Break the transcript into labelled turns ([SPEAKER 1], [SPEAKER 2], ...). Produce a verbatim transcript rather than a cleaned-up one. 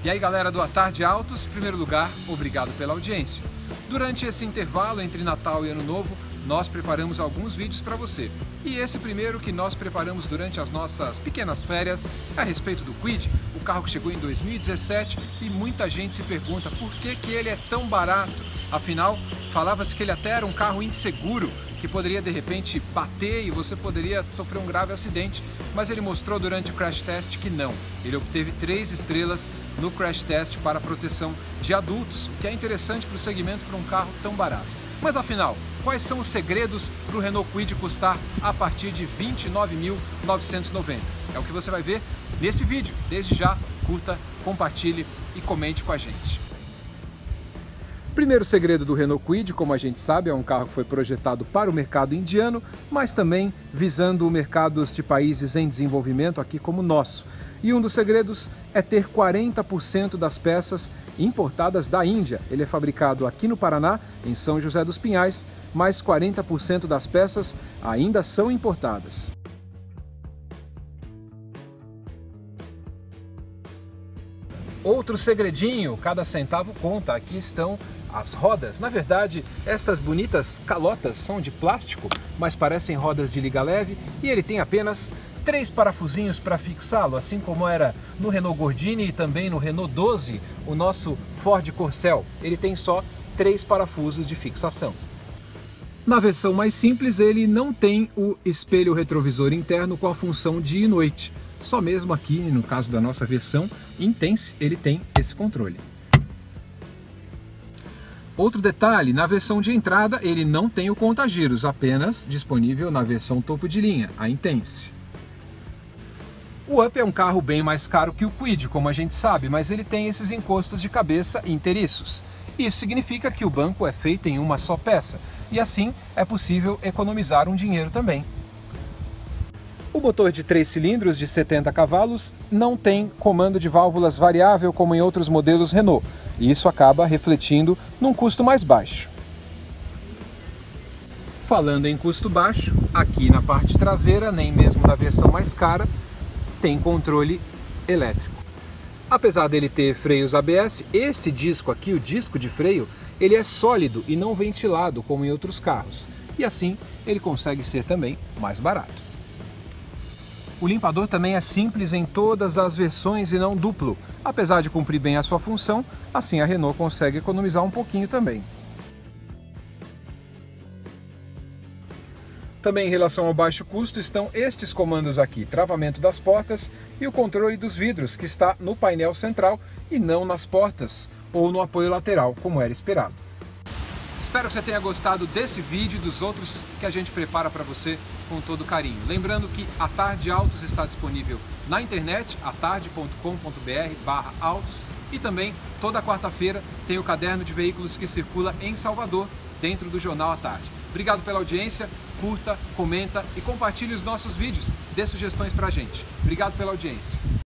[SPEAKER 1] E aí galera do A Tarde Autos, em primeiro lugar, obrigado pela audiência. Durante esse intervalo entre Natal e Ano Novo, nós preparamos alguns vídeos para você. E esse primeiro que nós preparamos durante as nossas pequenas férias é a respeito do Kwid, o carro que chegou em dois mil e dezessete e muita gente se pergunta por que que ele é tão barato. Afinal, falava-se que ele até era um carro inseguro, que poderia de repente bater e você poderia sofrer um grave acidente, mas ele mostrou durante o crash test que não. Ele obteve três estrelas no crash test para proteção de adultos, o que é interessante para o segmento para um carro tão barato. Mas afinal, quais são os segredos para o Renault Kwid custar a partir de vinte e nove mil novecentos e noventa? É o que você vai ver nesse vídeo. Desde já, curta, compartilhe e comente com a gente. Primeiro segredo do Renault Kwid, como a gente sabe, é um carro que foi projetado para o mercado indiano, mas também visando mercados de países em desenvolvimento, aqui como o nosso. E um dos segredos é ter quarenta por cento das peças importadas da Índia. Ele é fabricado aqui no Paraná, em São José dos Pinhais, mas quarenta por cento das peças ainda são importadas. Outro segredinho, cada centavo conta. Aqui estão as rodas. Na verdade, estas bonitas calotas são de plástico, mas parecem rodas de liga leve, e ele tem apenas três parafusinhos para fixá-lo, assim como era no Renault Gordini e também no Renault doze, o nosso Ford Corcel. Ele tem só três parafusos de fixação. Na versão mais simples, ele não tem o espelho retrovisor interno com a função dia e noite. Só mesmo aqui, no caso da nossa versão Intense, ele tem esse controle. Outro detalhe, na versão de entrada ele não tem o conta-giros, apenas disponível na versão topo de linha, a Intense. O Up é um carro bem mais caro que o Kwid, como a gente sabe, mas ele tem esses encostos de cabeça inteiriços. Isso significa que o banco é feito em uma só peça, e assim é possível economizar um dinheiro também. O motor de três cilindros de setenta cavalos não tem comando de válvulas variável como em outros modelos Renault, e isso acaba refletindo num custo mais baixo. Falando em custo baixo, aqui na parte traseira, nem mesmo na versão mais cara, tem controle elétrico. Apesar dele ter freios A B S, esse disco aqui, o disco de freio, ele é sólido e não ventilado como em outros carros, e assim ele consegue ser também mais barato. O limpador também é simples em todas as versões e não duplo. Apesar de cumprir bem a sua função, assim a Renault consegue economizar um pouquinho também. Também em relação ao baixo custo estão estes comandos aqui, travamento das portas e o controle dos vidros, que está no painel central e não nas portas ou no apoio lateral, como era esperado. Espero que você tenha gostado desse vídeo e dos outros que a gente prepara para você com todo carinho. Lembrando que a Tarde Autos está disponível na internet, atarde ponto com ponto br barra autos, e também toda quarta-feira tem o caderno de veículos que circula em Salvador, dentro do jornal A Tarde. Obrigado pela audiência, curta, comenta e compartilhe os nossos vídeos, dê sugestões para a gente. Obrigado pela audiência.